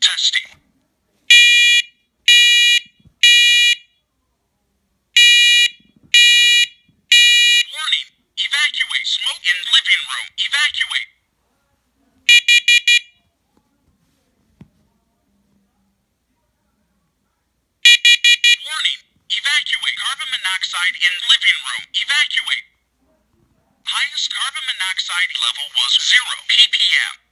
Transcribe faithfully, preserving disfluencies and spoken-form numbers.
Testing. Warning. Evacuate. Smoke in living room. Evacuate. Warning. Evacuate. Carbon monoxide in living room. Evacuate. Highest carbon monoxide level was zero ppm.